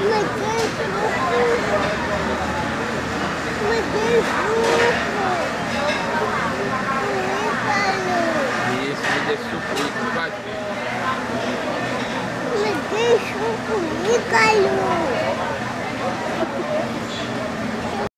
Me deixa Isso, me deixa sofrer, não vai ver. comida, Lu.